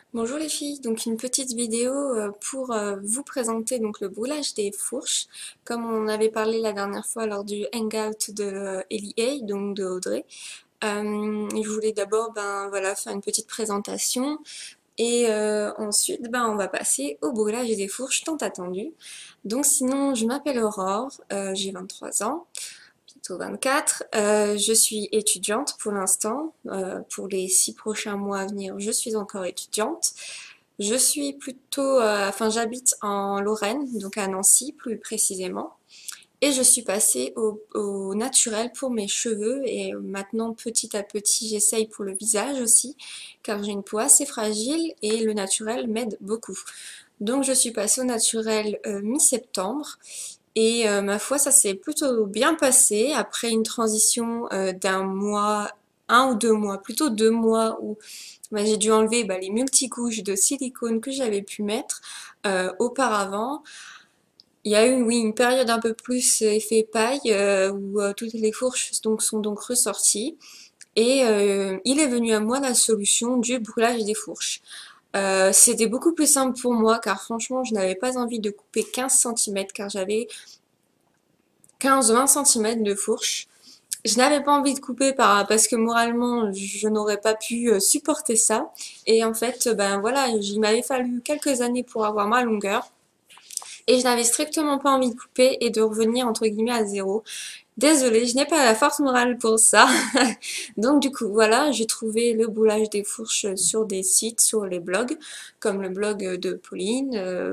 Bonjour les filles, donc une petite vidéo pour vous présenter donc le brûlage des fourches, comme on avait parlé la dernière fois lors du hangout de Ellie A, donc de Audrey. Je voulais d'abord voilà, faire une petite présentation et ensuite on va passer au brûlage des fourches tant attendu. Donc sinon je m'appelle Aurore, j'ai 23 ans bientôt 24. Je suis étudiante pour l'instant. Pour les 6 prochains mois à venir, je suis encore étudiante. Je suis plutôt, j'habite en Lorraine, donc à Nancy plus précisément. Et je suis passée au naturel pour mes cheveux et maintenant petit à petit j'essaye pour le visage aussi car j'ai une peau assez fragile et le naturel m'aide beaucoup. Donc je suis passée au naturel mi-septembre et ma foi, ça s'est plutôt bien passé après une transition d'un mois, 1 ou 2 mois, plutôt 2 mois où j'ai dû enlever les multicouches de silicone que j'avais pu mettre auparavant. Il y a eu, oui, une période un peu plus effet paille où toutes les fourches sont donc ressorties. Et il est venu à moi la solution du brûlage des fourches. C'était beaucoup plus simple pour moi car franchement, je n'avais pas envie de couper 15 centimètres car j'avais 15-20 centimètres de fourche. Je n'avais pas envie de couper parce que moralement, je n'aurais pas pu supporter ça. Et en fait, voilà, il m'avait fallu quelques années pour avoir ma longueur. Et je n'avais strictement pas envie de couper et de revenir entre guillemets à zéro. Désolée, je n'ai pas la force morale pour ça. Donc du coup, voilà, j'ai trouvé le boulage des fourches sur des sites, sur les blogs, comme le blog de Pauline,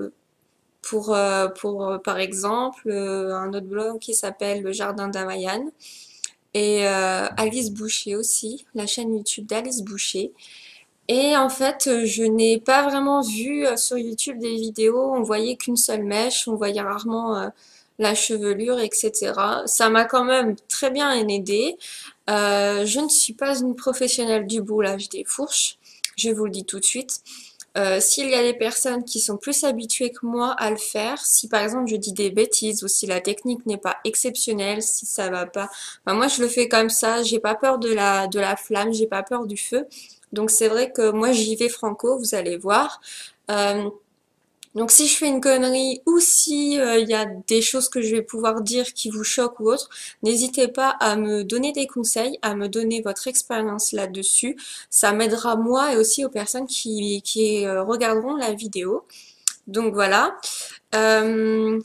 par exemple, un autre blog qui s'appelle Le Jardin d'Amayan. Et Alice Boucher aussi, la chaîne YouTube d'Alice Boucher. Et en fait, je n'ai pas vraiment vu sur YouTube des vidéos, on voyait qu'une seule mèche, on voyait rarement la chevelure, etc. Ça m'a quand même très bien aidé. Je ne suis pas une professionnelle du boulage des fourches, je vous le dis tout de suite. S'il y a des personnes qui sont plus habituées que moi à le faire, si par exemple je dis des bêtises ou si la technique n'est pas exceptionnelle, si ça va pas, moi je le fais comme ça, j'ai pas peur de la flamme, j'ai pas peur du feu. Donc c'est vrai que moi j'y vais franco, vous allez voir. Euh, donc si je fais une connerie ou si il y a des choses que je vais pouvoir dire qui vous choquent ou autre, n'hésitez pas à me donner des conseils, à me donner votre expérience là-dessus. Ça m'aidera moi et aussi aux personnes qui regarderont la vidéo. Donc voilà. Euh,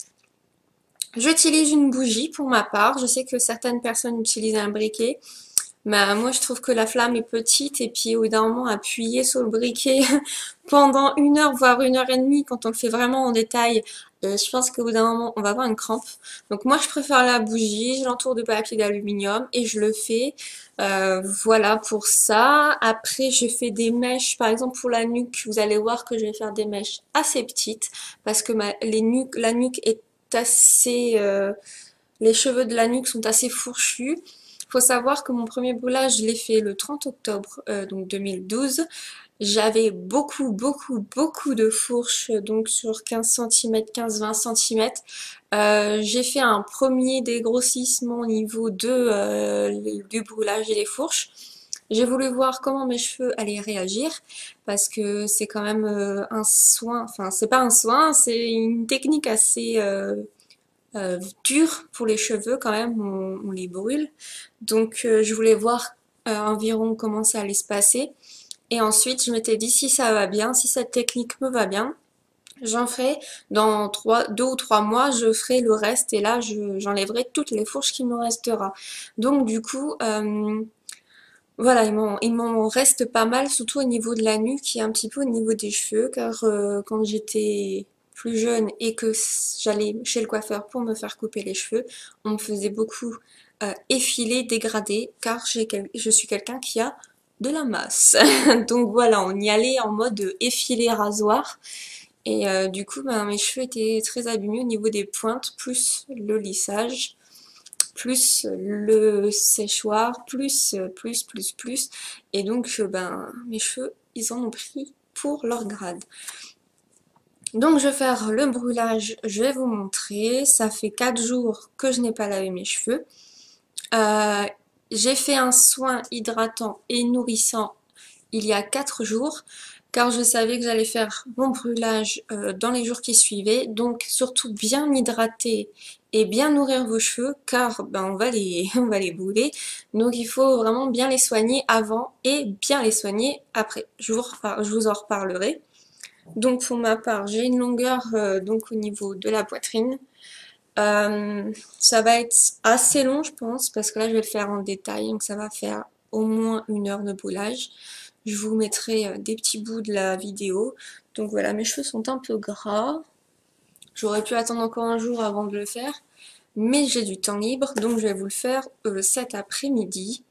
J'utilise une bougie pour ma part. Je sais que certaines personnes utilisent un briquet. Bah, moi, je trouve que la flamme est petite et puis au bout d'un moment, appuyer sur le briquet pendant 1 heure, voire 1 heure et demie, quand on le fait vraiment en détail, je pense qu'au bout d'un moment, on va avoir une crampe. Donc moi, je préfère la bougie, je l'entoure de papier d'aluminium et je le fais. Voilà pour ça. Après, je fais des mèches, par exemple pour la nuque, vous allez voir que je vais faire des mèches assez petites parce que la nuque est assez... les cheveux de la nuque sont assez fourchus. Faut savoir que mon premier boulage, je l'ai fait le 30 octobre donc 2012. J'avais beaucoup de fourches, donc sur 15 centimètres, 15-20 centimètres. J'ai fait un premier dégrossissement au niveau du brûlage et des fourches. J'ai voulu voir comment mes cheveux allaient réagir parce que c'est quand même un soin, enfin c'est pas un soin, c'est une technique assez dur pour les cheveux quand même, on les brûle. Donc je voulais voir environ comment ça allait se passer. Et ensuite je m'étais dit si ça va bien, si cette technique me va bien, j'en ferai dans 2 ou 3 mois, je ferai le reste et là j'enlèverai toutes les fourches qui me restera. Donc du coup, voilà, il m'en reste pas mal, surtout au niveau de la nuque et un petit peu au niveau des cheveux, car quand j'étais plus jeune et que j'allais chez le coiffeur pour me faire couper les cheveux, on me faisait beaucoup effiler, dégrader, car je suis quelqu'un qui a de la masse. Donc voilà, on y allait en mode effilé rasoir. Et du coup, mes cheveux étaient très abîmés au niveau des pointes, plus le lissage plus le séchoir, plus. Et donc, mes cheveux, ils en ont pris pour leur grade. Donc, je vais faire le brûlage, je vais vous montrer. Ça fait 4 jours que je n'ai pas lavé mes cheveux. Euh, j'ai fait un soin hydratant et nourrissant il y a 4 jours, car je savais que j'allais faire mon brûlage dans les jours qui suivaient. Donc surtout bien hydrater et bien nourrir vos cheveux, car ben, on va on va les brûler. Donc il faut vraiment bien les soigner avant et bien les soigner après. Je vous en reparlerai. Donc pour ma part, j'ai une longueur donc au niveau de la poitrine. Ça va être assez long, je pense, parce que là, je vais le faire en détail, donc ça va faire au moins 1 heure de brûlage. Je vous mettrai des petits bouts de la vidéo. Donc voilà, mes cheveux sont un peu gras. J'aurais pu attendre encore un jour avant de le faire, mais j'ai du temps libre, donc je vais vous le faire cet après-midi.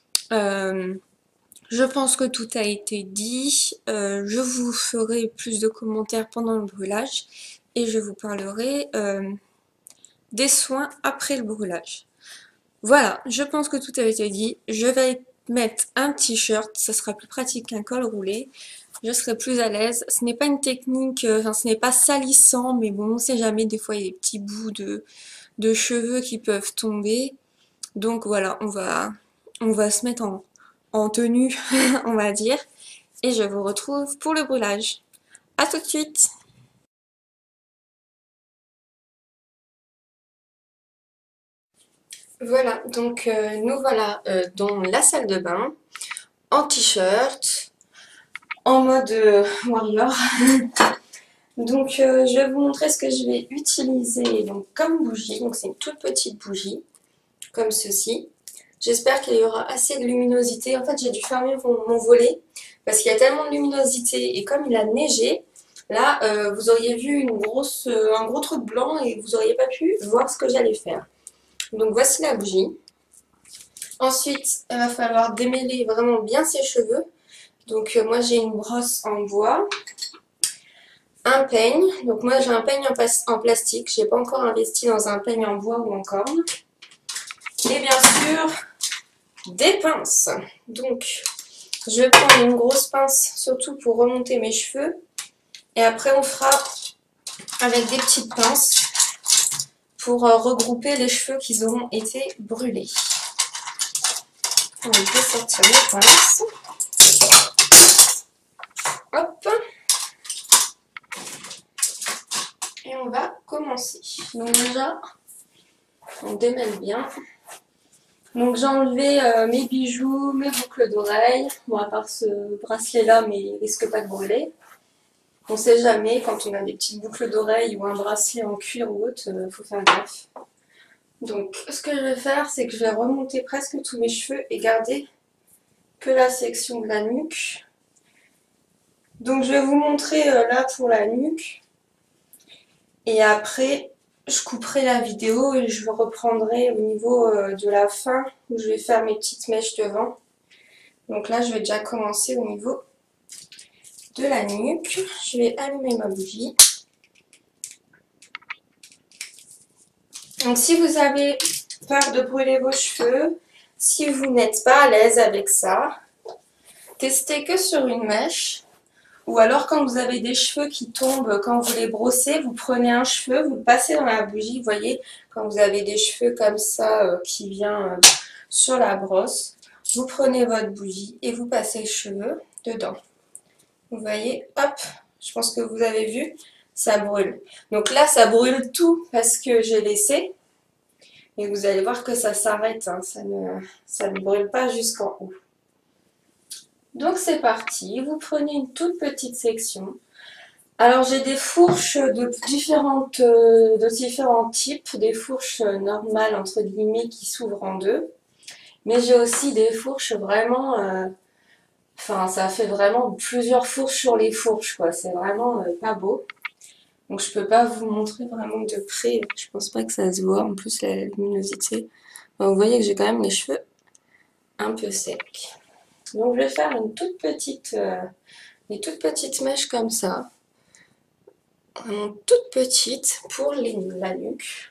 Je pense que tout a été dit. Je vous ferai plus de commentaires pendant le brûlage et je vous parlerai des soins après le brûlage. Voilà, je pense que tout a été dit. Je vais mettre un t-shirt, ça sera plus pratique qu'un col roulé. Je serai plus à l'aise. Ce n'est pas une technique, enfin ce n'est pas salissant, mais bon, on sait jamais, des fois il y a des petits bouts de cheveux qui peuvent tomber. Donc voilà, on va se mettre en tenue, on va dire. Et je vous retrouve pour le brûlage. À tout de suite! Voilà, donc nous voilà dans la salle de bain, en t-shirt, en mode warrior. Donc je vais vous montrer ce que je vais utiliser donc, comme bougie. Donc c'est une toute petite bougie, comme ceci. J'espère qu'il y aura assez de luminosité. En fait j'ai dû fermer mon volet parce qu'il y a tellement de luminosité et comme il a neigé, là vous auriez vu un gros truc blanc et vous n'auriez pas pu voir ce que j'allais faire. Donc voici la bougie. Ensuite, il va falloir démêler vraiment bien ses cheveux. Donc moi j'ai une brosse en bois, un peigne. Donc moi j'ai un peigne en plastique. Je n'ai pas encore investi dans un peigne en bois ou en corne. Et bien sûr, des pinces. Donc je vais prendre une grosse pince surtout pour remonter mes cheveux. Et après on fera avec des petites pinces pour regrouper les cheveux qui auront été brûlés. Donc, je vais sortir mes pinces. Hop. Et on va commencer. Donc déjà, on démêle bien. Donc j'ai enlevé mes bijoux, mes boucles d'oreilles. Bon, à part ce bracelet-là, mais il risque pas de brûler. On sait jamais, quand on a des petites boucles d'oreilles ou un bracelet en cuir ou autre, faut faire gaffe. Donc ce que je vais faire, c'est que je vais remonter presque tous mes cheveux et garder que la section de la nuque. Donc je vais vous montrer là pour la nuque. Et après, je couperai la vidéo et je reprendrai au niveau de la fin où je vais faire mes petites mèches devant. Donc là, je vais déjà commencer au niveau de la nuque. Je vais allumer ma bougie. Donc si vous avez peur de brûler vos cheveux, si vous n'êtes pas à l'aise avec ça, testez que sur une mèche. Ou alors quand vous avez des cheveux qui tombent, quand vous les brossez, vous prenez un cheveu, vous le passez dans la bougie. Vous voyez, quand vous avez des cheveux comme ça qui vient sur la brosse, vous prenez votre bougie et vous passez le cheveu dedans. Vous voyez, hop, je pense que vous avez vu, ça brûle. Donc là, ça brûle tout parce que j'ai laissé. Et vous allez voir que ça s'arrête, hein, ça ne brûle pas jusqu'en haut. Donc c'est parti, vous prenez une toute petite section. Alors j'ai des fourches de différents types, des fourches normales entre guillemets qui s'ouvrent en deux. Mais j'ai aussi des fourches vraiment, enfin ça fait vraiment plusieurs fourches sur les fourches quoi, c'est vraiment pas beau. Donc je peux pas vous montrer vraiment de près, je pense pas que ça se voit, en plus la luminosité. Enfin, vous voyez que j'ai quand même les cheveux un peu secs. Donc je vais faire une des toutes petites mèches comme ça, vraiment toute petite pour la nuque.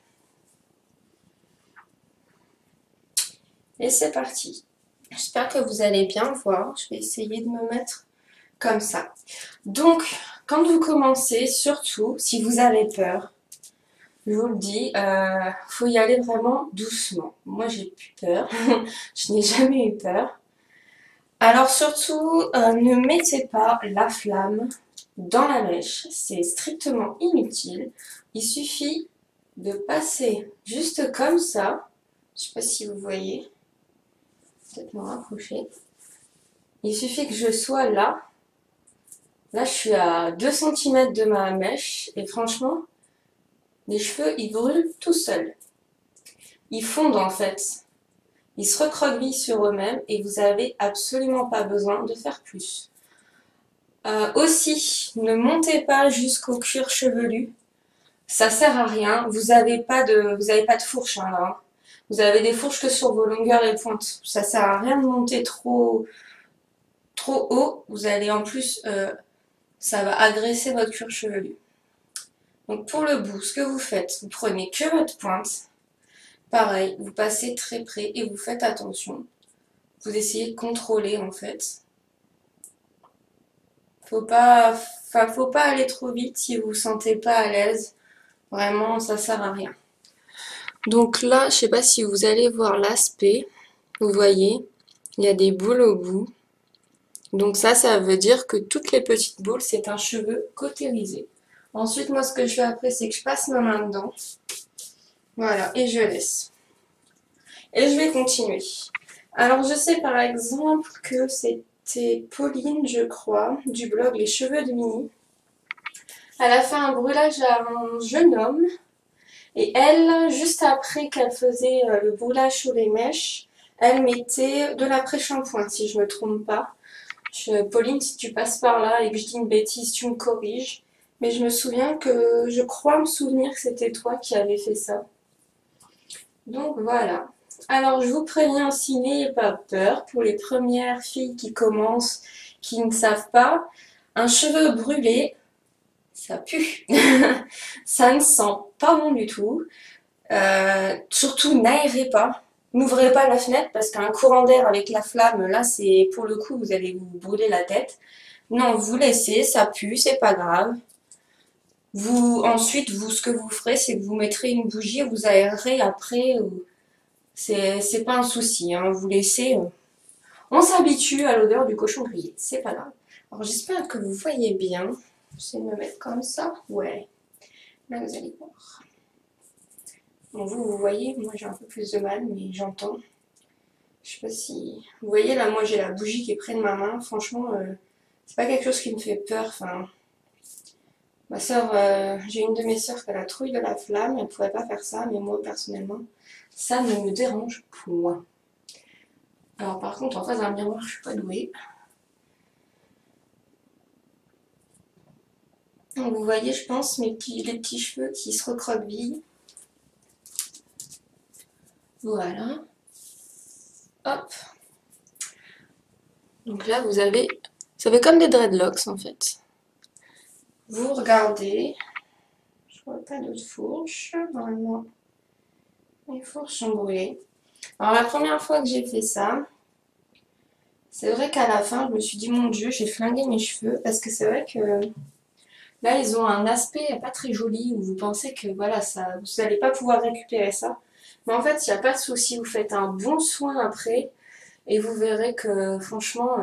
Et c'est parti. J'espère que vous allez bien voir. Je vais essayer de me mettre comme ça. Donc quand vous commencez, surtout si vous avez peur, je vous le dis, faut y aller vraiment doucement. Moi j'ai plus peur, je n'ai jamais eu peur. Alors surtout, ne mettez pas la flamme dans la mèche, c'est strictement inutile. Il suffit de passer juste comme ça, je sais pas si vous voyez, peut-être me rapprocher. Il suffit que je sois là. Là, je suis à 2 cm de ma mèche et franchement, les cheveux, ils brûlent tout seuls. Ils fondent en fait. Ils se recroquevillent sur eux-mêmes et vous avez absolument pas besoin de faire plus. Aussi, ne montez pas jusqu'au cuir chevelu. Ça sert à rien. Vous avez pas de fourche hein, là. Vous avez des fourches que sur vos longueurs et pointes. Ça sert à rien de monter trop haut. Vous allez en plus, ça va agresser votre cuir chevelu. Donc pour le bout, ce que vous faites, vous prenez que votre pointe. Pareil, vous passez très près et vous faites attention. Vous essayez de contrôler en fait. Faut pas aller trop vite si vous vous sentez pas à l'aise. Vraiment, ça sert à rien. Donc là, je sais pas si vous allez voir l'aspect. Vous voyez, il y a des boules au bout. Donc ça veut dire que toutes les petites boules, c'est un cheveu cautérisé. Ensuite, moi, ce que je fais après, c'est que je passe ma main dedans. Voilà, et je laisse. Et je vais continuer. Alors, je sais par exemple que c'était Pauline, je crois, du blog Les Cheveux de Mini. Elle a fait un brûlage à un jeune homme. Et elle, juste après qu'elle faisait le brûlage sur les mèches, elle mettait de l'après-shampoing, si je me trompe pas. Pauline, si tu passes par là et que je dis une bêtise, tu me corriges. Mais je crois me souvenir que c'était toi qui avais fait ça. Donc voilà. Alors je vous préviens aussi, n'ayez pas peur pour les premières filles qui commencent, qui ne savent pas. Un cheveu brûlé, ça pue. Ça ne sent pas bon du tout. Surtout, n'aérez pas. N'ouvrez pas la fenêtre parce qu'un courant d'air avec la flamme, là, c'est pour le coup, vous allez vous brûler la tête. Non, vous laissez, ça pue, c'est pas grave. Ensuite, ce que vous ferez, c'est que vous mettrez une bougie et vous aérerez après. C'est pas un souci, hein, vous laissez. On s'habitue à l'odeur du cochon grillé, c'est pas grave. Alors, j'espère que vous voyez bien. Je vais me mettre comme ça. Ouais, là, vous allez voir. Bon, vous voyez, moi j'ai un peu plus de mal, mais j'entends. Je sais pas si... Vous voyez, là, moi j'ai la bougie qui est près de ma main. Franchement, c'est pas quelque chose qui me fait peur. Enfin, ma soeur, j'ai une de mes soeurs qui a la trouille de la flamme. Elle pourrait pas faire ça, mais moi, personnellement, ça ne me dérange point. Alors, par contre, en face d'un miroir, je suis pas douée. Donc, vous voyez, je pense, les petits cheveux qui se recroquevillent. Voilà. Hop. Donc là, ça fait comme des dreadlocks, en fait. Vous regardez. Je vois pas d'autres fourches. Normalement, les fourches sont brûlées. Alors, la première fois que j'ai fait ça, c'est vrai qu'à la fin, je me suis dit, mon Dieu, j'ai flingué mes cheveux. Parce que c'est vrai que là, ils ont un aspect pas très joli où vous pensez que voilà, vous n'allez pas pouvoir récupérer ça. Mais en fait, il n'y a pas de souci. Vous faites un bon soin après et vous verrez que franchement,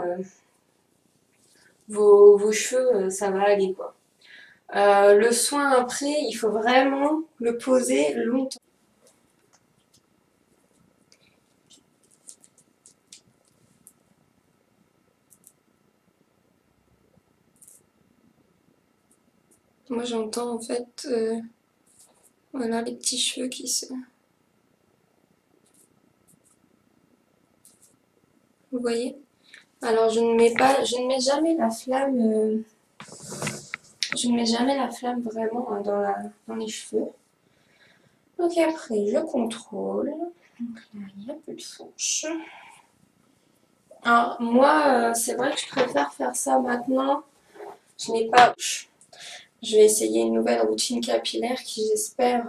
vos cheveux, ça va aller quoi. Le soin après, il faut vraiment le poser longtemps. Moi, j'entends en fait, voilà, les petits cheveux qui se... Vous voyez? Alors, je ne mets jamais la flamme, je ne mets jamais la flamme vraiment hein, dans les cheveux. Donc après, je contrôle. Donc là, il y a un peu de fourche. Alors, moi, c'est vrai que je préfère faire ça maintenant. Je n'ai pas... Je vais essayer une nouvelle routine capillaire qui, j'espère,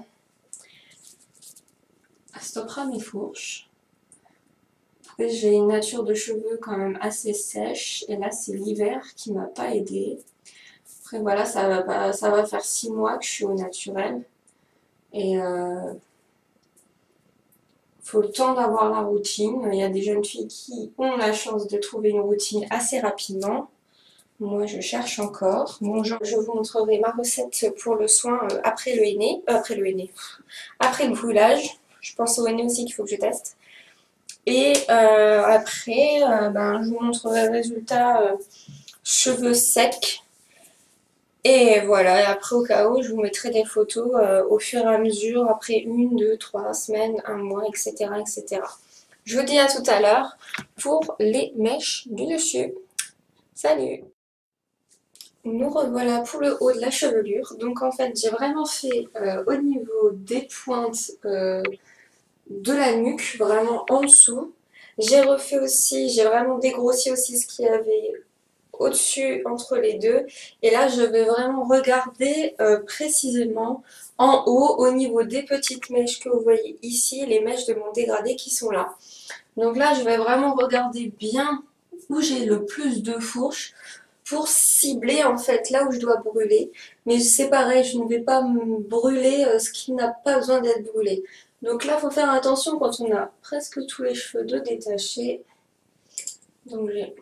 stoppera mes fourches. J'ai une nature de cheveux quand même assez sèche. Et là, c'est l'hiver qui m'a pas aidée. Après, voilà, ça va faire 6 mois que je suis au naturel. Et faut le temps d'avoir la routine. Il y a des jeunes filles qui ont la chance de trouver une routine assez rapidement. Moi, je cherche encore. Bon, je vous montrerai ma recette pour le soin après le henné. Après le brûlage. Je pense au henné aussi qu'il faut que je teste. Et après, ben, je vous montrerai le résultat cheveux secs. Et voilà, et après au cas où, je vous mettrai des photos au fur et à mesure, après 1, 2, 3 semaines, un mois, etc., etc. Je vous dis à tout à l'heure pour les mèches du dessus. Salut! Nous revoilà pour le haut de la chevelure. Donc en fait, j'ai vraiment fait au niveau des pointes de la nuque, vraiment en dessous. J'ai refait aussi, j'ai vraiment dégrossi aussi ce qu'il y avait au-dessus entre les deux. Et là, je vais vraiment regarder précisément en haut, au niveau des petites mèches que vous voyez ici, les mèches de mon dégradé qui sont là. Donc là, je vais vraiment regarder bien où j'ai le plus de fourches pour cibler en fait là où je dois brûler. Mais c'est pareil, je ne vais pas me brûler ce qui n'a pas besoin d'être brûlé. Donc là, il faut faire attention quand on a presque tous les cheveux de détachés. Donc j'ai...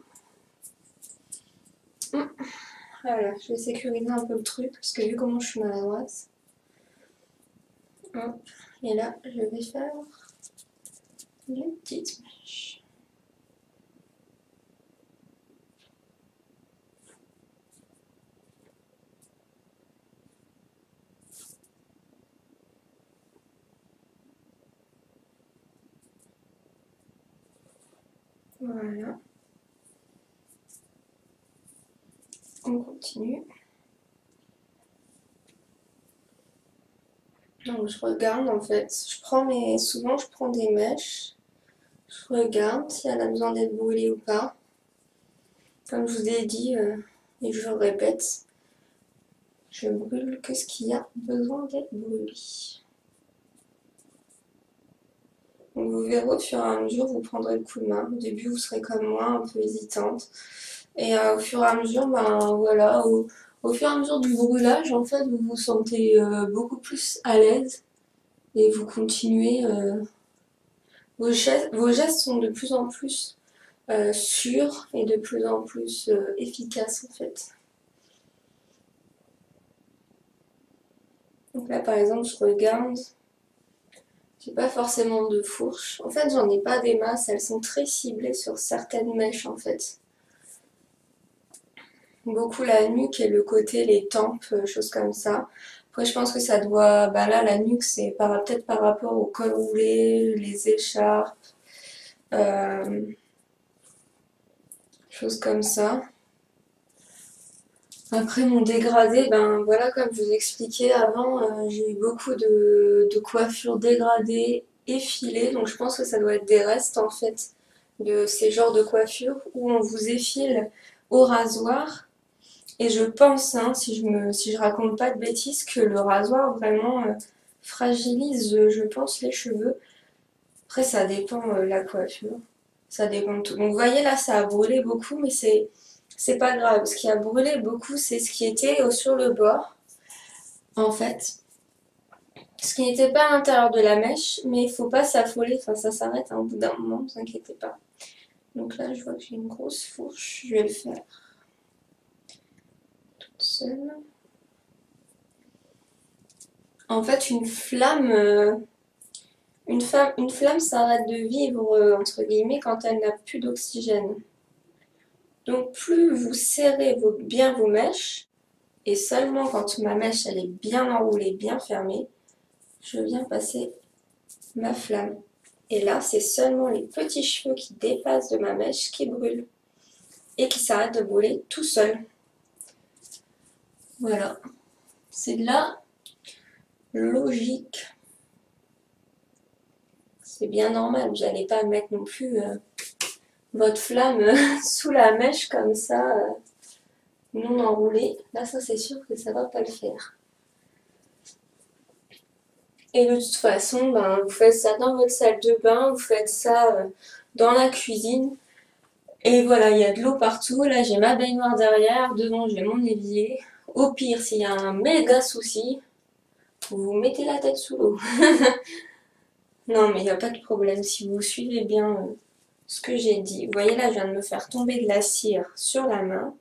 Voilà, je vais sécuriser un peu le truc parce que vu comment je suis maladroite. Hop. Et là, je vais faire les petites mèches. Voilà. On continue. Donc je regarde en fait. Souvent je prends des mèches. Je regarde si elle a besoin d'être brûlée ou pas. Comme je vous ai dit, et je le répète, je brûle que ce qui a besoin d'être brûlé. Donc vous verrez au fur et à mesure, vous prendrez le coup de main. Au début, vous serez comme moi, un peu hésitante. Et au fur et à mesure, ben voilà, au fur et à mesure du brûlage, en fait, vous vous sentez beaucoup plus à l'aise et vous continuez. Vos gestes sont de plus en plus sûrs et de plus en plus efficaces, en fait. Donc là, par exemple, je regarde. J'ai pas forcément de fourches. En fait, j'en ai pas des masses. Elles sont très ciblées sur certaines mèches, en fait. Beaucoup la nuque et le côté, les tempes, choses comme ça. Après, je pense que ça doit... Bah là, la nuque, c'est peut-être par rapport au col roulé, les écharpes, euh, choses comme ça. Après, mon dégradé, ben voilà, comme je vous expliquais avant, j'ai eu beaucoup de coiffures dégradées, effilées. Donc, je pense que ça doit être des restes, en fait, de ces genres de coiffures où on vous effile au rasoir. Et je pense, hein, si je raconte pas de bêtises, que le rasoir vraiment fragilise, je pense, les cheveux. Après, ça dépend la coiffure. Ça dépend de tout. Donc, vous voyez, là, ça a brûlé beaucoup, mais c'est pas grave. Ce qui a brûlé beaucoup, c'est ce qui était sur le bord, en fait. Ce qui n'était pas à l'intérieur de la mèche, mais il faut pas s'affoler. Enfin, ça s'arrête hein, au bout d'un moment, ne vous inquiétez pas. Donc là, je vois que j'ai une grosse fourche. Je vais le faire toute seule. En fait, une flamme s'arrête de vivre, entre guillemets, quand elle n'a plus d'oxygène. Donc plus vous serrez bien vos mèches, et seulement quand ma mèche elle est bien enroulée, bien fermée, je viens passer ma flamme. Et là, c'est seulement les petits cheveux qui dépassent de ma mèche qui brûlent. Et qui s'arrêtent de brûler tout seul. Voilà. C'est de la logique. C'est bien normal. Vous n'allez pas mettre non plus votre flamme sous la mèche comme ça, non enroulée. Là, ça c'est sûr que ça va pas le faire. Et de toute façon, ben, vous faites ça dans votre salle de bain, vous faites ça dans la cuisine. Et voilà, il y a de l'eau partout. Là, j'ai ma baignoire derrière. Devant, j'ai mon évier. Au pire, s'il y a un méga souci, vous mettez la tête sous l'eau. Non, mais il n'y a pas de problème si vous suivez bien ce que j'ai dit. Vous voyez là, je viens de me faire tomber de la cire sur la main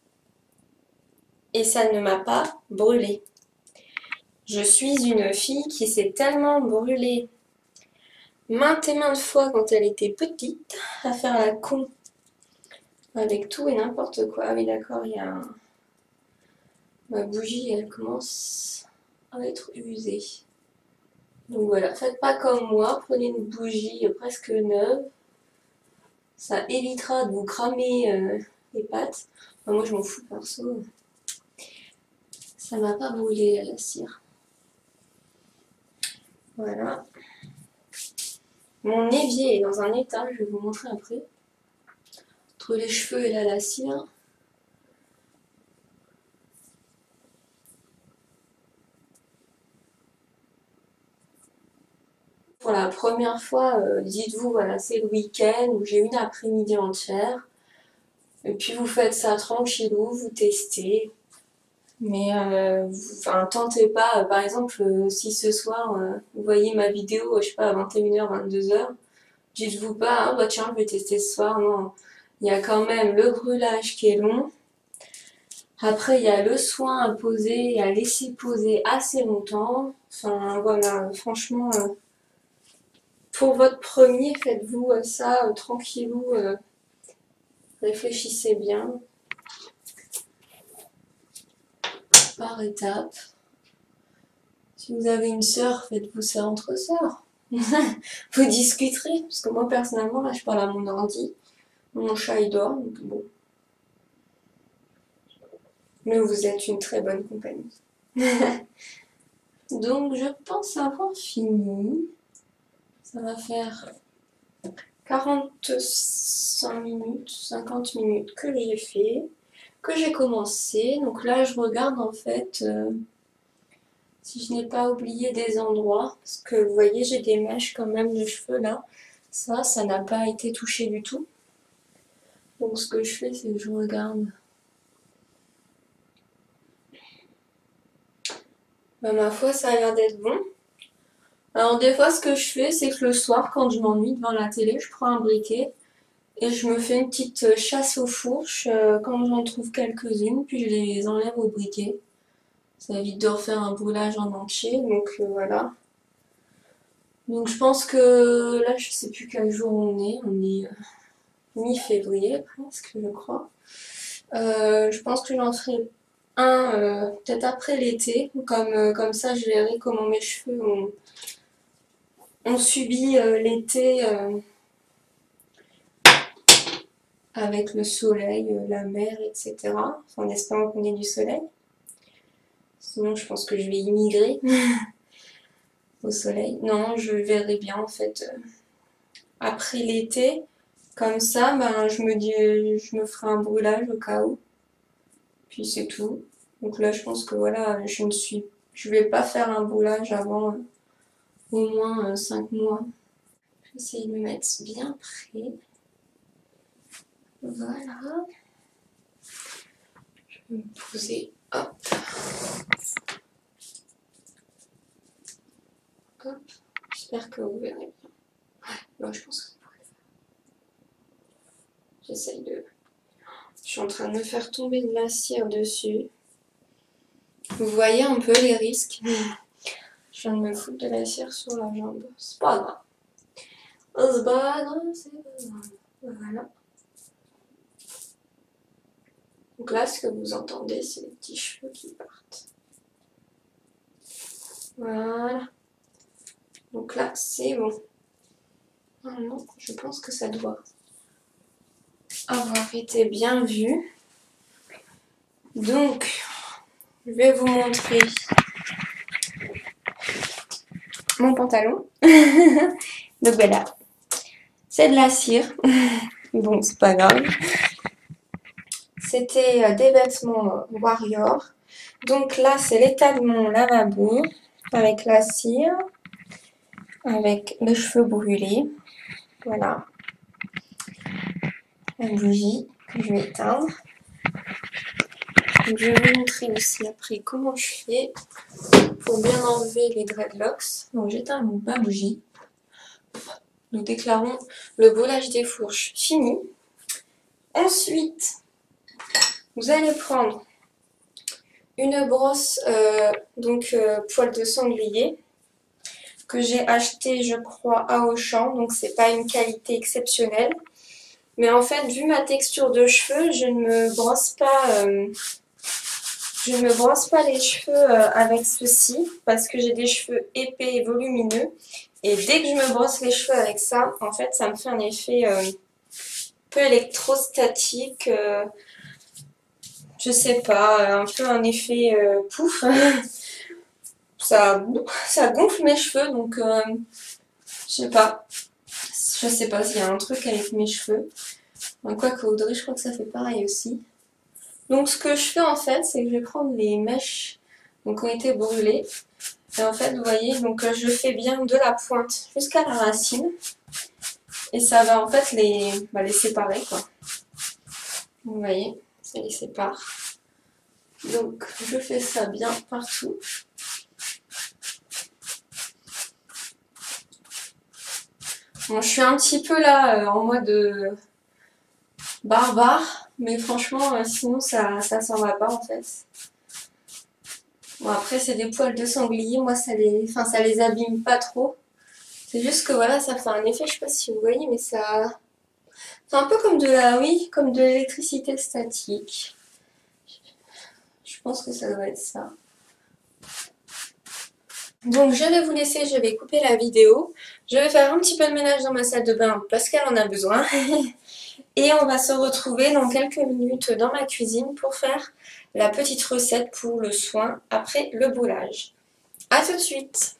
et ça ne m'a pas brûlé. Je suis une fille qui s'est tellement brûlée maintes et maintes fois quand elle était petite à faire la con avec tout et n'importe quoi. Ah oui, d'accord, il y a ma bougie, elle commence à être usée. Donc voilà, faites pas comme moi, prenez une bougie presque neuve. Ça évitera de vous cramer les pattes. Enfin, moi je m'en fous perso. Ça m'a pas brûlé la cire. Voilà. Mon évier est dans un état, je vais vous montrer après. Entre les cheveux et la cire. Pour la première fois, dites-vous, voilà, c'est le week-end où j'ai une après-midi entière. Et puis vous faites ça tranquillou, vous testez. Mais enfin, tentez pas, par exemple, si ce soir vous voyez ma vidéo, je sais pas, à 21h, 22h, dites-vous pas, ah bah tiens, je vais tester ce soir. Non, il y a quand même le brûlage qui est long. Après, il y a le soin à poser et à laisser poser assez longtemps. Enfin, voilà, franchement, pour votre premier, faites-vous ça tranquillou, réfléchissez bien, par étapes. Si vous avez une sœur, faites-vous ça entre sœurs. Vous discuterez, parce que moi personnellement, là je parle à mon ordi, mon chat il dort, donc bon. Mais vous êtes une très bonne compagnie. Donc je pense avoir fini. Ça va faire 45 minutes, 50 minutes que j'ai fait, que j'ai commencé. Donc là je regarde en fait si je n'ai pas oublié des endroits, parce que vous voyez j'ai des mèches quand même de cheveux là. Ça n'a pas été touché du tout. Donc ce que je fais, c'est que je regarde. Bah, ma foi, ça a l'air d'être bon. Alors des fois, ce que je fais, c'est que le soir, quand je m'ennuie devant la télé, je prends un briquet et je me fais une petite chasse aux fourches quand j'en trouve quelques-unes, puis je les enlève au briquet. Ça évite de refaire un brûlage en entier, donc voilà. Donc je pense que là, je sais plus quel jour on est mi-février presque, je crois. Je pense que j'en ferai un peut-être après l'été, comme ça je verrai comment mes cheveux ont subi l'été avec le soleil, la mer, etc. En espérant qu'on ait du soleil. Sinon je pense que je vais immigrer au soleil. Non, je verrai bien en fait après l'été. Comme ça, ben, je me ferai un brûlage au cas où. Puis c'est tout. Donc là, je pense que voilà, je vais pas faire un brûlage avant au moins 5 mois. Je vais essayer de me mettre bien près. Voilà. Je vais me poser. Hop. Hop. J'espère que vous verrez bien. Ouais, je pense que ça pourrait le faire. J'essaye de. Je suis en train de me faire tomber de la cire dessus. Vous voyez un peu les risques. Je viens de me foutre de la cire sur la jambe. C'est pas grave. C'est pas grave, c'est pas grave. Voilà. Donc là, ce que vous entendez, c'est les petits cheveux qui partent. Voilà. Donc là, c'est bon. Normalement, je pense que ça doit avoir été bien vu. Donc, je vais vous montrer mon pantalon. Donc voilà, c'est de la cire. Bon, c'est pas grave. C'était des vêtements Warrior. Donc là, c'est l'état de mon lavabo avec la cire, avec les cheveux brûlés. Voilà. La bougie que je vais éteindre. Donc, je vais vous montrer aussi après comment je fais pour bien enlever les dreadlocks. Donc j'éteins ma bougie. Nous déclarons le brûlage des fourches fini. Ensuite, vous allez prendre une brosse, poil de sanglier, que j'ai acheté, je crois, à Auchan, donc c'est pas une qualité exceptionnelle. Mais en fait, vu ma texture de cheveux, je ne me brosse pas les cheveux avec ceci, parce que j'ai des cheveux épais et volumineux. Et dès que je me brosse les cheveux avec ça, en fait, ça me fait un effet un peu électrostatique, je sais pas, un peu un effet pouf. Ça gonfle mes cheveux, donc je sais pas s'il y a un truc avec mes cheveux. Quoique Audrey, je crois que ça fait pareil aussi. Donc ce que je fais en fait, c'est que je vais prendre les mèches donc, qui ont été brûlées. Et en fait, vous voyez, donc je fais bien de la pointe jusqu'à la racine. Et ça va en fait les séparer, quoi. Vous voyez, ça les sépare. Donc je fais ça bien partout. Bon, je suis un petit peu là en mode barbare, mais franchement, sinon ça s'en va pas en fait. Bon, après, c'est des poils de sanglier, moi ça les abîme pas trop. C'est juste que voilà, ça fait un effet, je sais pas si vous voyez, mais ça. C'est un peu comme comme de l'électricité statique. Je pense que ça doit être ça. Donc je vais vous laisser, je vais couper la vidéo. Je vais faire un petit peu de ménage dans ma salle de bain parce qu'elle en a besoin. Et on va se retrouver dans quelques minutes dans ma cuisine pour faire la petite recette pour le soin après le brûlage. A tout de suite!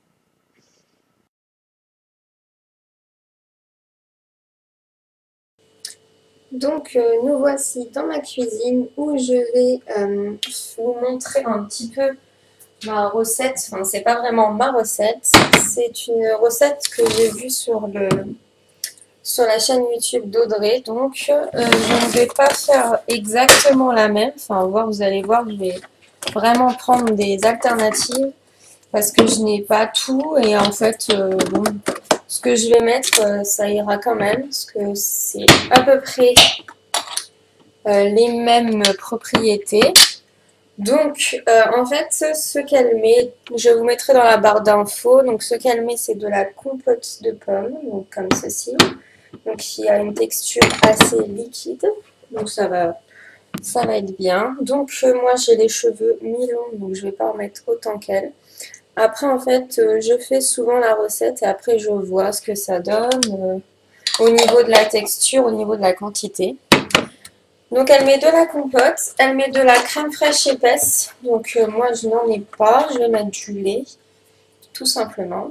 Donc nous voici dans ma cuisine où je vais vous montrer un petit peu ma recette. Enfin, c'est pas vraiment ma recette, c'est une recette que j'ai vue sur la chaîne YouTube d'Audrey. Donc je ne vais pas faire exactement la même. Enfin, vous allez voir, je vais vraiment prendre des alternatives parce que je n'ai pas tout et en fait, bon, ce que je vais mettre, ça ira quand même parce que c'est à peu près les mêmes propriétés. Donc, en fait, ce qu'elle met, je vous mettrai dans la barre d'infos. Donc, ce qu'elle met, c'est de la compote de pommes, donc comme ceci. Donc, il y a une texture assez liquide. Donc, ça va être bien. Donc, moi, j'ai les cheveux mi-longs, donc je vais pas en mettre autant qu'elle. Après, en fait, je fais souvent la recette et après, je vois ce que ça donne au niveau de la texture, au niveau de la quantité. Donc elle met de la compote, elle met de la crème fraîche épaisse. Donc moi je n'en ai pas, je vais mettre du lait, tout simplement.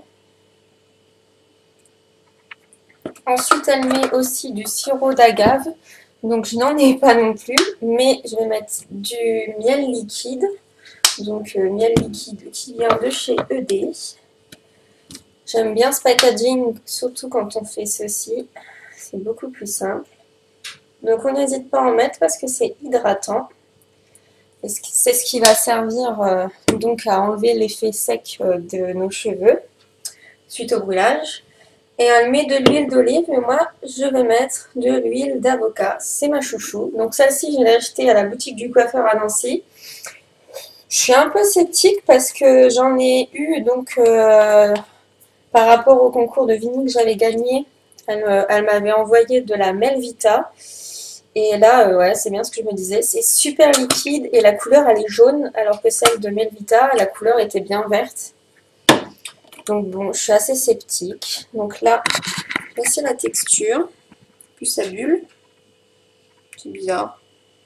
Ensuite elle met aussi du sirop d'agave. Donc je n'en ai pas non plus, mais je vais mettre du miel liquide. Donc miel liquide qui vient de chez ED. J'aime bien ce packaging, surtout quand on fait ceci. C'est beaucoup plus simple. Donc on n'hésite pas à en mettre parce que c'est hydratant. C'est ce qui va servir donc à enlever l'effet sec de nos cheveux suite au brûlage. Et elle met de l'huile d'olive, mais moi je vais mettre de l'huile d'avocat. C'est ma chouchou. Donc celle-ci, je l'ai achetée à la boutique du coiffeur à Nancy. Je suis un peu sceptique parce que j'en ai eu donc par rapport au concours de vinyle que j'avais gagné. Elle m'avait envoyé de la Melvita. Et là, ouais, c'est bien ce que je me disais. C'est super liquide et la couleur, elle est jaune, alors que celle de Melvita, la couleur était bien verte. Donc bon, je suis assez sceptique. Donc là, voici la texture. Plus ça bulle. C'est bizarre.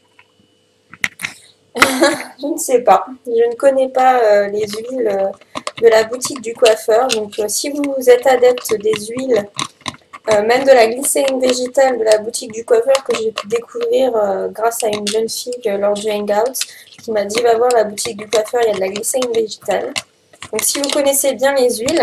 Je ne sais pas. Je ne connais pas les huiles de la boutique du coiffeur. Donc si vous êtes adepte des huiles, même de la glycérine végétale de la boutique du coiffeur que j'ai pu découvrir grâce à une jeune fille lors du hangout qui m'a dit va voir la boutique du coiffeur, il y a de la glycérine végétale. Donc si vous connaissez bien les huiles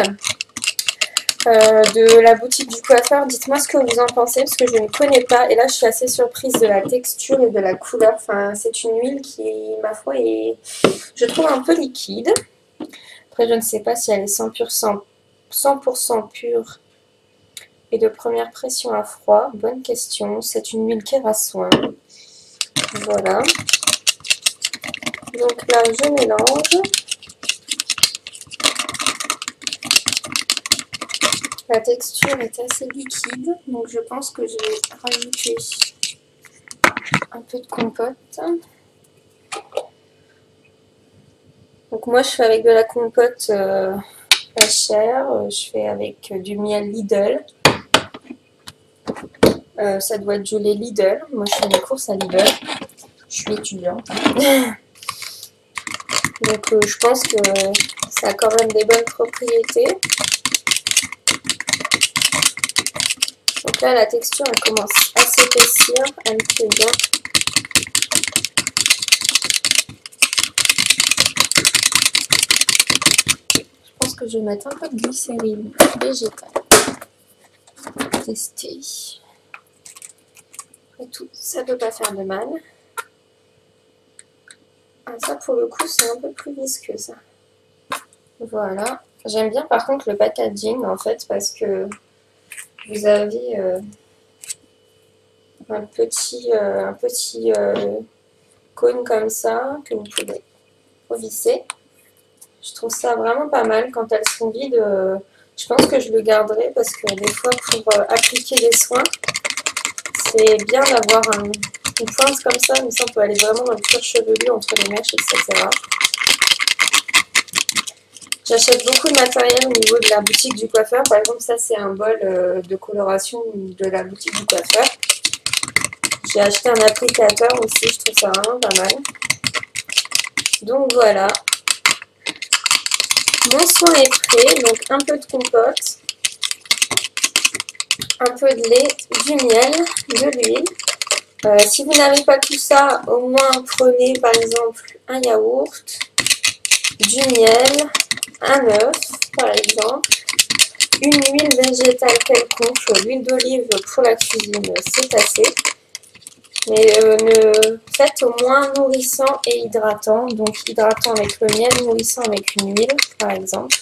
de la boutique du coiffeur, dites-moi ce que vous en pensez parce que je ne connais pas et là je suis assez surprise de la texture et de la couleur. Enfin, c'est une huile qui, ma foi, est, je trouve un peu liquide. Après je ne sais pas si elle est 100% pure et de première pression à froid? Bonne question. C'est une huile Kérassoin. Voilà. Donc là, je mélange. La texture est assez liquide, donc je pense que je vais rajouter un peu de compote. Donc moi, je fais avec de la compote pas chère. Je fais avec du miel Lidl. Ça doit être gelé Lidl. Moi, je fais mes courses à Lidl. Je suis étudiante. Donc je pense que ça a quand même des bonnes propriétés. Donc là, la texture, elle commence à s'épaissir. Elle me plaît bien. Je pense que je vais mettre un peu de glycérine végétale. Tester. Après tout, ça ne peut pas faire de mal. Ah, ça, pour le coup, c'est un peu plus visqueux, ça. Voilà. J'aime bien, par contre, le packaging, en fait, parce que vous avez un petit cône comme ça, que vous pouvez revisser. Je trouve ça vraiment pas mal. Quand elles sont vides, je pense que je le garderai, parce que des fois, pour appliquer des soins, c'est bien d'avoir une pointe comme ça, mais ça, on peut aller vraiment dans le cuir chevelu, entre les mèches, etc. J'achète beaucoup de matériel au niveau de la boutique du coiffeur. Par exemple, ça, c'est un bol de coloration de la boutique du coiffeur. J'ai acheté un applicateur aussi, je trouve ça vraiment pas mal. Donc voilà. Mon soin est prêt, donc un peu de compote, un peu de lait, du miel, de l'huile. Si vous n'avez pas tout ça, au moins prenez par exemple un yaourt, du miel, un œuf par exemple, une huile végétale quelconque, l'huile d'olive pour la cuisine, c'est assez. Mais faites au moins nourrissant et hydratant. Donc hydratant avec le miel, nourrissant avec une huile, par exemple.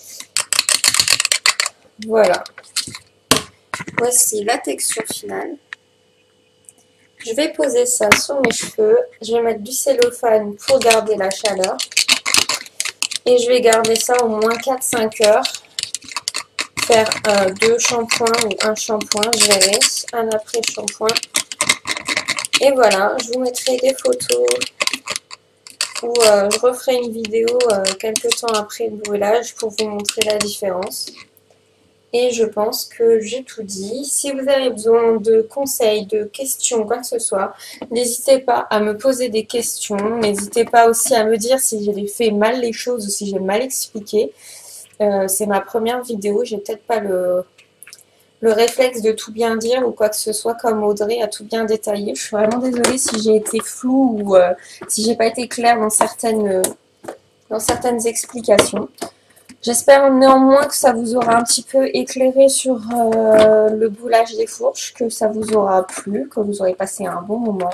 Voilà. Voici la texture finale. Je vais poser ça sur mes cheveux. Je vais mettre du cellophane pour garder la chaleur. Et je vais garder ça au moins 4-5 heures. Faire 2 shampoings ou un shampoing, je verrai. Un après-shampoing. Et voilà, je vous mettrai des photos ou je referai une vidéo quelques temps après le brûlage pour vous montrer la différence. Et je pense que j'ai tout dit. Si vous avez besoin de conseils, de questions, quoi que ce soit, n'hésitez pas à me poser des questions. N'hésitez pas aussi à me dire si j'ai fait mal les choses ou si j'ai mal expliqué. C'est ma première vidéo, j'ai peut-être pas le réflexe de tout bien dire ou quoi que ce soit comme Audrey a tout bien détaillé. Je suis vraiment désolée si j'ai été floue ou si j'ai pas été claire dans certaines explications. J'espère néanmoins que ça vous aura un petit peu éclairé sur le boulage des fourches, que ça vous aura plu, que vous aurez passé un bon moment.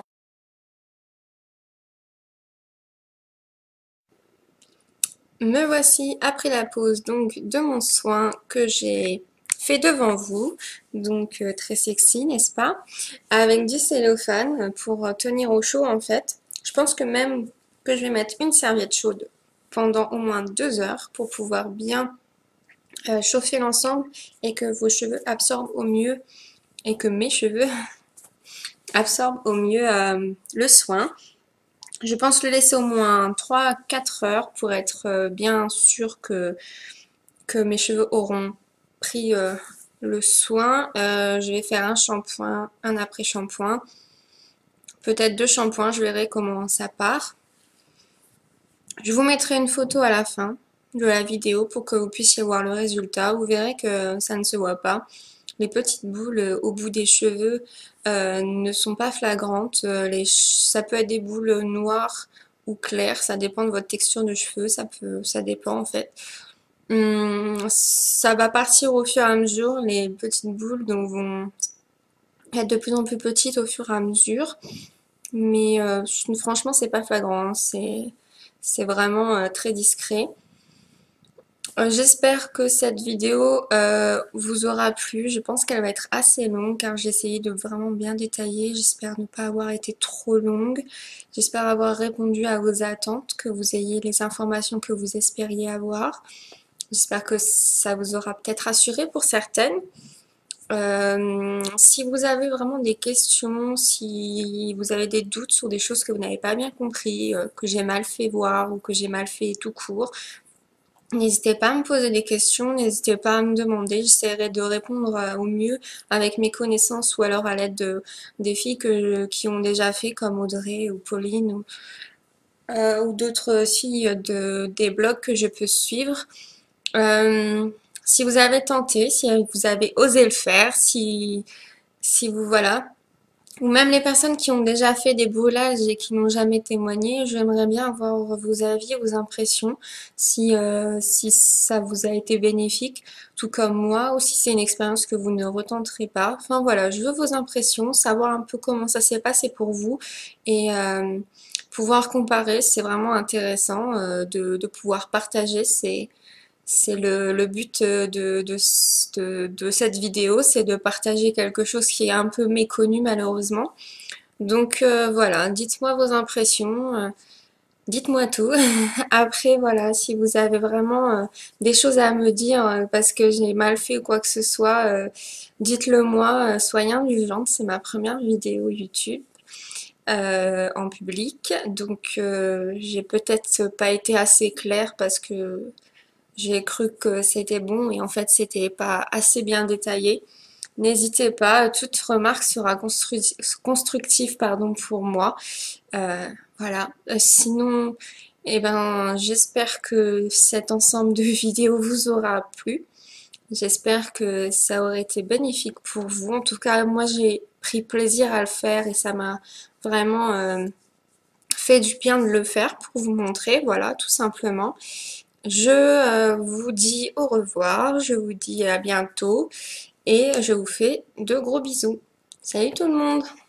Me voici après la pause donc de mon soin que j'ai fait devant vous, donc très sexy, n'est-ce pas? Avec du cellophane pour tenir au chaud en fait. Je pense que même que je vais mettre une serviette chaude pendant au moins 2 heures pour pouvoir bien chauffer l'ensemble et que vos cheveux absorbent au mieux et que mes cheveux absorbent au mieux le soin. Je pense le laisser au moins 3-4 heures pour être bien sûr que mes cheveux auront pris le soin. Je vais faire un shampoing, un après-shampoing, peut-être 2 shampoings, je verrai comment ça part. Je vous mettrai une photo à la fin de la vidéo pour que vous puissiez voir le résultat. Vous verrez que ça ne se voit pas. Les petites boules au bout des cheveux ne sont pas flagrantes. Ça peut être des boules noires ou claires, ça dépend de votre texture de cheveux, ça dépend en fait. Ça va partir au fur et à mesure, les petites boules donc vont être de plus en plus petites au fur et à mesure. Mais franchement, c'est pas flagrant, hein. C'est vraiment très discret. J'espère que cette vidéo vous aura plu. Je pense qu'elle va être assez longue car j'ai essayé de vraiment bien détailler. J'espère ne pas avoir été trop longue. J'espère avoir répondu à vos attentes, que vous ayez les informations que vous espériez avoir. J'espère que ça vous aura peut-être rassuré pour certaines. Si vous avez vraiment des questions, si vous avez des doutes sur des choses que vous n'avez pas bien compris, que j'ai mal fait voir ou que j'ai mal fait tout court, n'hésitez pas à me poser des questions, n'hésitez pas à me demander, j'essaierai de répondre au mieux avec mes connaissances ou alors à l'aide des filles qui ont déjà fait comme Audrey ou Pauline ou d'autres filles des blogs que je peux suivre. Euh, si vous avez tenté, si vous avez osé le faire, si vous, voilà, ou même les personnes qui ont déjà fait des brûlages et qui n'ont jamais témoigné, j'aimerais bien avoir vos avis, vos impressions, si ça vous a été bénéfique, tout comme moi, ou si c'est une expérience que vous ne retenterez pas. Enfin voilà, je veux vos impressions, savoir un peu comment ça s'est passé pour vous et pouvoir comparer, c'est vraiment intéressant de pouvoir partager. C'est le but de cette vidéo, c'est de partager quelque chose qui est un peu méconnu malheureusement. Donc voilà, dites-moi vos impressions, dites-moi tout. Après voilà, si vous avez vraiment des choses à me dire parce que j'ai mal fait ou quoi que ce soit, dites-le moi, soyez indulgente, c'est ma première vidéo YouTube. En public, donc j'ai peut-être pas été assez claire parce que j'ai cru que c'était bon et en fait c'était pas assez bien détaillé. N'hésitez pas, toute remarque sera constructive pardon, pour moi. Voilà. Sinon, eh ben, j'espère que cet ensemble de vidéos vous aura plu. J'espère que ça aurait été bénéfique pour vous. En tout cas, moi j'ai pris plaisir à le faire et ça m'a vraiment fait du bien de le faire pour vous montrer, voilà, tout simplement. Je vous dis au revoir, je vous dis à bientôt et je vous fais de gros bisous. Salut tout le monde!